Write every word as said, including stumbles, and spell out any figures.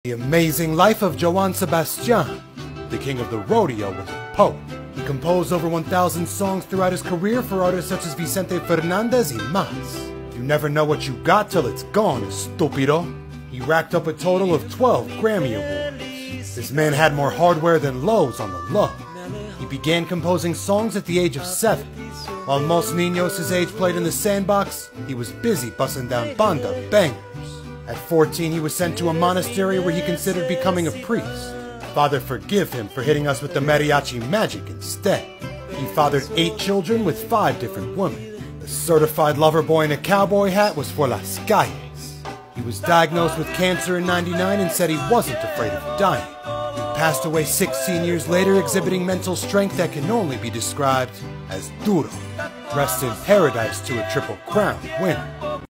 The Amazing Life of Joan Sebastian, the king of the rodeo, was a poet. He composed over one thousand songs throughout his career for artists such as Vicente Fernandez y más. You never know what you got till it's gone, estúpido. He racked up a total of twelve Grammy Awards. This man had more hardware than Lowe's on the low. He began composing songs at the age of seven. While most niños his age played in the sandbox, he was busy busting down banda bangers. At fourteen, he was sent to a monastery where he considered becoming a priest. Father, forgive him for hitting us with the mariachi magic instead. He fathered eight children with five different women. The certified lover boy in a cowboy hat was for las calles. He was diagnosed with cancer in ninety-nine and said he wasn't afraid of dying. He passed away sixteen years later, exhibiting mental strength that can only be described as duro. Rest in paradise to a Triple Crown winner.